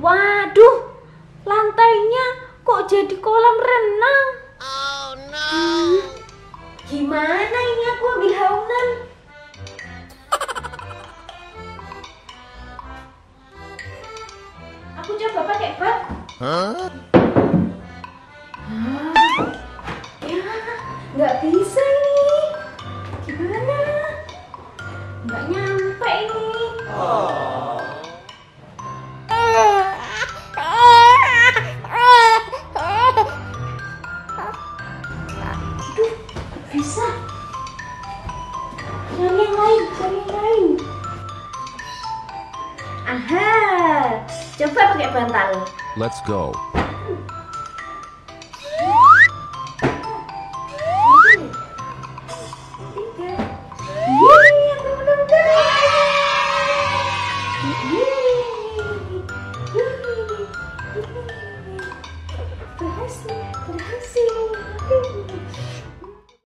Waduh, lantainya kok jadi kolam renang? Oh no. Gimana ini aku ambil haunan? Aku coba pakai bak. Ya, nggak bisa ini. Gimana? Nggak nyampe ini. Aduh, bisa. Cari yang lain, cari yang lain. Aha, coba pakai bantal. Let's go. Berhasil.